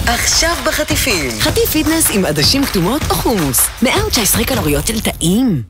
עכשיו בחטיפים. חטיף פיטנס עם עדשים כתומות או חומוס. 119 קלוריות של טעים.